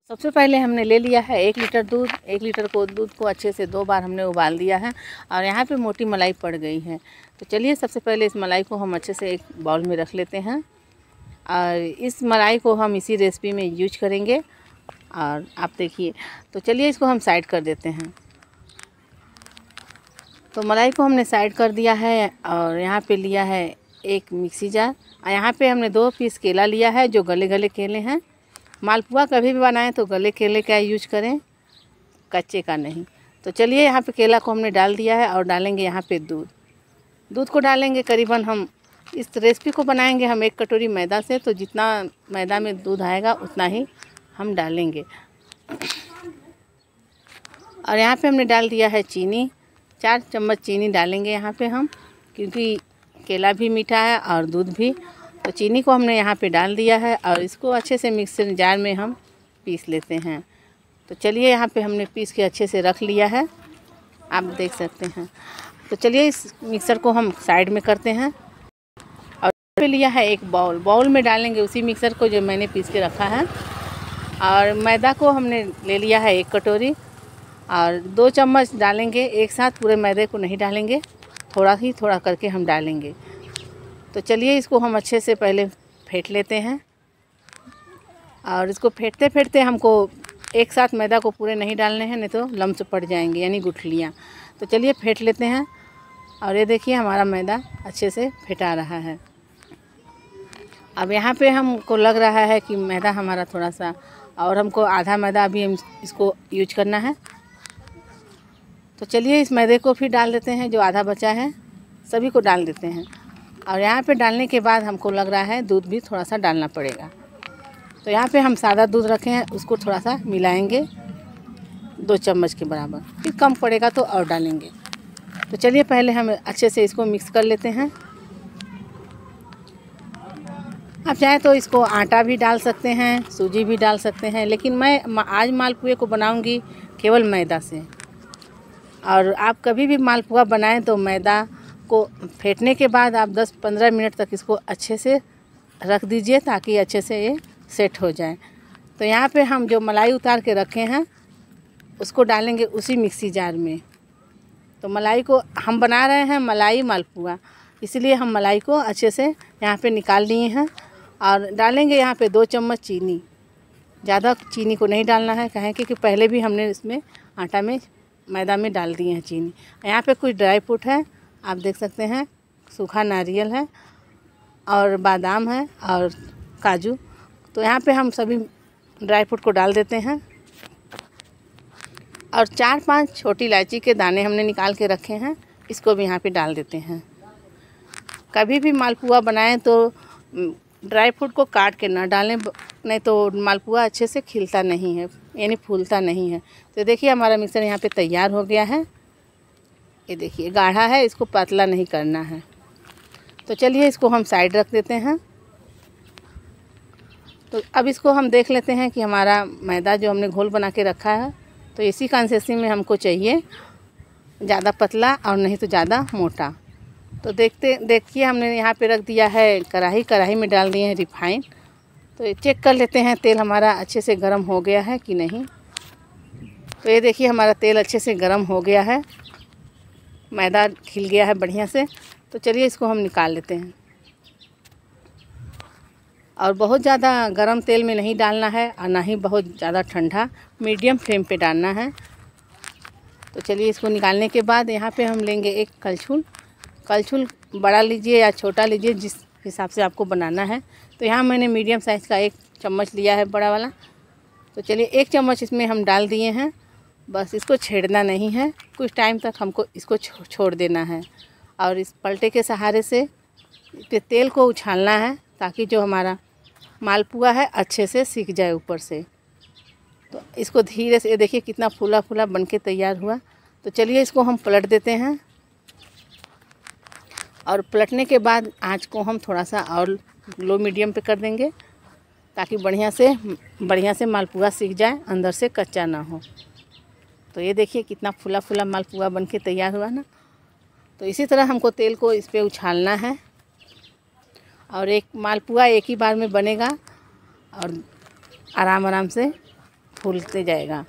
सबसे पहले हमने ले लिया है 1 लीटर दूध। 1 लीटर दूध को अच्छे से 2 बार हमने उबाल दिया है और यहाँ पे मोटी मलाई पड़ गई है। तो चलिए सबसे पहले इस मलाई को हम अच्छे से एक बाउल में रख लेते हैं और इस मलाई को हम इसी रेसिपी में यूज करेंगे। और आप देखिए, तो चलिए इसको हम साइड कर देते हैं। तो मलाई को हमने साइड कर दिया है और यहाँ पे लिया है एक मिक्सी जार और यहाँ पे हमने 2 पीस केला लिया है जो गले गले केले हैं। मालपुआ कभी भी बनाएं तो गले केले का यूज करें, कच्चे का नहीं। तो चलिए यहाँ पे केला को हमने डाल दिया है और डालेंगे यहाँ पे दूध को डालेंगे। करीबन हम इस रेसिपी को बनाएंगे हम 1 कटोरी मैदा से, तो जितना मैदा में दूध आएगा उतना ही हम डालेंगे। और यहाँ पे हमने डाल दिया है चीनी, 4 चम्मच चीनी डालेंगे यहाँ पे हम, क्योंकि केला भी मीठा है और दूध भी। तो चीनी को हमने यहाँ पे डाल दिया है और इसको अच्छे से मिक्सर जार में हम पीस लेते हैं। तो चलिए यहाँ पे हमने पीस के अच्छे से रख लिया है, आप देख सकते हैं। तो चलिए इस मिक्सर को हम साइड में करते हैं और पे लिया है एक बाउल में डालेंगे उसी मिक्सर को जो मैंने पीस के रखा है। और मैदा को हमने ले लिया है 1 कटोरी और 2 चम्मच डालेंगे एक साथ, पूरे मैदे को नहीं डालेंगे, थोड़ा करके हम डालेंगे। तो चलिए इसको हम अच्छे से पहले फेंट लेते हैं और इसको फेंटते फेंटते हमको एक साथ मैदा को पूरे नहीं डालने हैं, नहीं तो लम्स पड़ जाएंगे यानी गुठलियाँ। तो चलिए फेंट लेते हैं और ये देखिए हमारा मैदा अच्छे से फेंटा रहा है। अब यहाँ पे हमको लग रहा है कि मैदा हमारा थोड़ा सा, और हमको आधा मैदा अभी हम इसको यूज करना है। तो चलिए इस मैदे को फिर डाल देते हैं, जो आधा बचा है सभी को डाल देते हैं। और यहाँ पे डालने के बाद हमको लग रहा है दूध भी थोड़ा सा डालना पड़ेगा। तो यहाँ पे हम सादा दूध रखे हैं, उसको थोड़ा सा मिलाएंगे 2 चम्मच के बराबर, फिर कम पड़ेगा तो और डालेंगे। तो चलिए पहले हम अच्छे से इसको मिक्स कर लेते हैं। आप चाहें तो इसको आटा भी डाल सकते हैं, सूजी भी डाल सकते हैं, लेकिन मैं आज मालपुए को बनाऊंगी केवल मैदा से। और आप कभी भी मालपुआ बनाएं तो मैदा को फेंटने के बाद आप 10-15 मिनट तक इसको अच्छे से रख दीजिए ताकि अच्छे से ये सेट हो जाए। तो यहाँ पे हम जो मलाई उतार के रखे हैं उसको डालेंगे उसी मिक्सी जार में। तो मलाई को हम बना रहे हैं मलाई मालपुआ, इसलिए हम मलाई को अच्छे से यहाँ पे निकाल लिए हैं और डालेंगे यहाँ पे 2 चम्मच चीनी। ज़्यादा चीनी को नहीं डालना है, कहें क्योंकि पहले भी हमने इसमें आटा में मैदा में डाल दिए हैं चीनी। यहाँ पे कुछ ड्राई फ्रूट है, आप देख सकते हैं, सूखा नारियल है और बादाम है और काजू। तो यहाँ पे हम सभी ड्राई फ्रूट को डाल देते हैं और 4-5 छोटी इलायची के दाने हमने निकाल के रखे हैं, इसको भी यहाँ पे डाल देते हैं। कभी भी मालपुआ बनाएं तो ड्राई फ्रूट को काट के ना डालें, नहीं तो मालपुआ अच्छे से खिलता नहीं है यानी फूलता नहीं है। तो देखिए हमारा मिक्सर यहाँ पे तैयार हो गया है। ये देखिए गाढ़ा है, इसको पतला नहीं करना है। तो चलिए इसको हम साइड रख देते हैं। तो अब इसको हम देख लेते हैं कि हमारा मैदा जो हमने घोल बना के रखा है तो इसी कंसिस्टेंसी में हमको चाहिए, ज़्यादा पतला और नहीं तो ज़्यादा मोटा। तो देखिए हमने यहाँ पे रख दिया है कढ़ाई में डाल दिए हैं रिफाइन। तो चेक कर लेते हैं तेल हमारा अच्छे से गर्म हो गया है कि नहीं। तो ये देखिए हमारा तेल अच्छे से गर्म हो गया है, मैदा खिल गया है बढ़िया से। तो चलिए इसको हम निकाल लेते हैं। और बहुत ज़्यादा गरम तेल में नहीं डालना है और ना ही बहुत ज़्यादा ठंडा, मीडियम फ्लेम पे डालना है। तो चलिए इसको निकालने के बाद यहाँ पे हम लेंगे एक कलछुल बड़ा लीजिए या छोटा लीजिए, जिस हिसाब से आपको बनाना है। तो यहाँ मैंने मीडियम साइज़ का 1 चम्मच लिया है, बड़ा वाला। तो चलिए 1 चम्मच इसमें हम डाल दिए हैं, बस इसको छेड़ना नहीं है, कुछ टाइम तक हमको इसको छोड़ देना है और इस पलटे के सहारे से तेल को उछालना है ताकि जो हमारा मालपुआ है अच्छे से सीख जाए ऊपर से। तो इसको धीरे से, देखिए कितना फूला फूला बन के तैयार हुआ। तो चलिए इसको हम पलट देते हैं और पलटने के बाद आँच को हम थोड़ा सा और लो मीडियम पे कर देंगे ताकि बढ़िया से मालपुआ सीख जाए, अंदर से कच्चा ना हो। तो ये देखिए कितना फूला फूला मालपुआ बन के तैयार हुआ ना। तो इसी तरह हमको तेल को इस पर उछालना है और एक मालपुआ एक ही बार में बनेगा और आराम से फूलते जाएगा।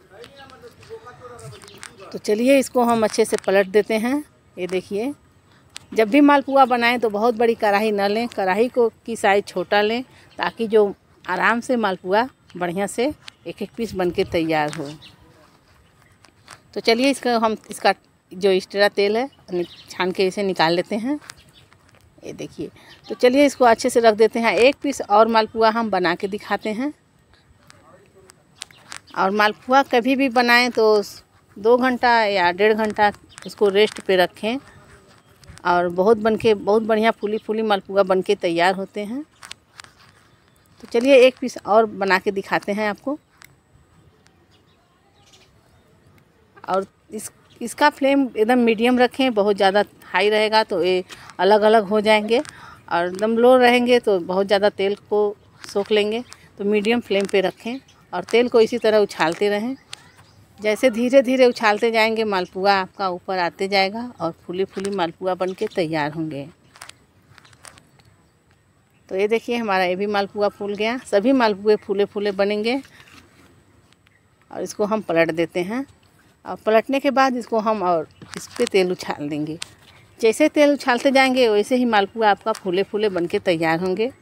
तो चलिए इसको हम अच्छे से पलट देते हैं। ये देखिए, जब भी मालपुआ बनाएं तो बहुत बड़ी कढ़ाई न लें, कढ़ाई को की साइज़ छोटा लें, ताकि जो आराम से मालपुआ बढ़िया से एक एक पीस बनके तैयार हो। तो चलिए इसका जो एक्स्ट्रा तेल है छान के इसे निकाल लेते हैं। ये देखिए, तो चलिए इसको अच्छे से रख देते हैं। एक पीस और मालपुआ हम बना के दिखाते हैं। और मालपुआ कभी भी बनाएं तो 2 घंटा या 1.5 घंटा उसको रेस्ट पे रखें, और बहुत बढ़िया फूली फूली मालपुआ बनके तैयार होते हैं। तो चलिए एक पीस और बना के दिखाते हैं आपको। और इसका फ्लेम एकदम मीडियम रखें, बहुत ज़्यादा हाई रहेगा तो ये अलग अलग हो जाएंगे, और एकदम लो रहेंगे तो बहुत ज़्यादा तेल को सोख लेंगे। तो मीडियम फ्लेम पे रखें और तेल को इसी तरह उछालते रहें। जैसे धीरे धीरे उछालते जाएंगे मालपुआ आपका ऊपर आते जाएगा और फूली फूली मालपुआ बनके तैयार होंगे। तो ये देखिए, हमारा ये भी मालपुआ फूल गया। सभी मालपुए फूले फूले बनेंगे। और इसको हम पलट देते हैं, और पलटने के बाद इसको हम और इस पर तेल उछाल देंगे। जैसे तेल उछालते जाएंगे वैसे ही मालपुआ आपका फूले फूले बनके तैयार होंगे।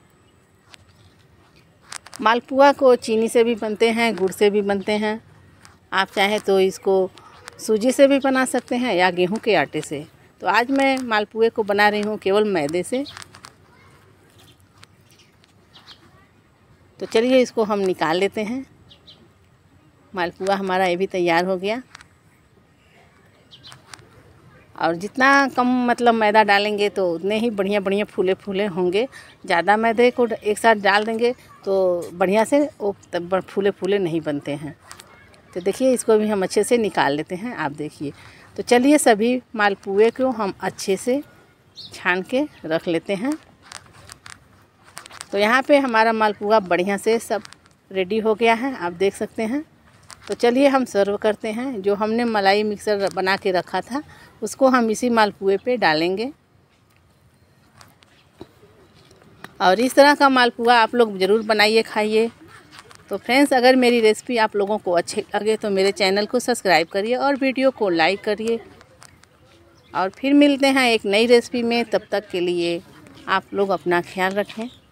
मालपुआ को चीनी से भी बनते हैं, गुड़ से भी बनते हैं। आप चाहें तो इसको सूजी से भी बना सकते हैं या गेहूं के आटे से। तो आज मैं मालपुए को बना रही हूँ केवल मैदे से। तो चलिए इसको हम निकाल लेते हैं। मालपुआ हमारा ये भी तैयार हो गया। और जितना कम मतलब मैदा डालेंगे तो उतने ही बढ़िया बढ़िया फूले फूले होंगे। ज़्यादा मैदे को एक साथ डाल देंगे तो बढ़िया से वो फूले फूले नहीं बनते हैं। तो देखिए इसको भी हम अच्छे से निकाल लेते हैं। आप देखिए, तो चलिए सभी मालपुए को हम अच्छे से छान के रख लेते हैं। तो यहाँ पे हमारा मालपुआ बढ़िया से सब रेडी हो गया है, आप देख सकते हैं। तो चलिए हम सर्व करते हैं। जो हमने मलाई मिक्सर बना के रखा था उसको हम इसी मालपुए पे डालेंगे। और इस तरह का मालपुआ आप लोग ज़रूर बनाइए, खाइए। तो फ्रेंड्स, अगर मेरी रेसिपी आप लोगों को अच्छी लगे तो मेरे चैनल को सब्सक्राइब करिए और वीडियो को लाइक करिए। और फिर मिलते हैं एक नई रेसिपी में। तब तक के लिए आप लोग अपना ख्याल रखें।